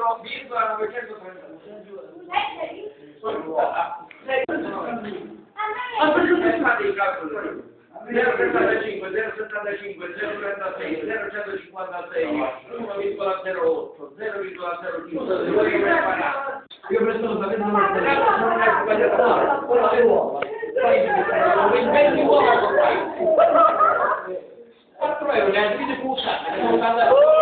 0,75, 0,75, 0,36, 0,156, 1,08, 0,05, 2,40. Io presto sapete non è sbagliato, quello le uova. 20 uova 4 euro, le altre cose,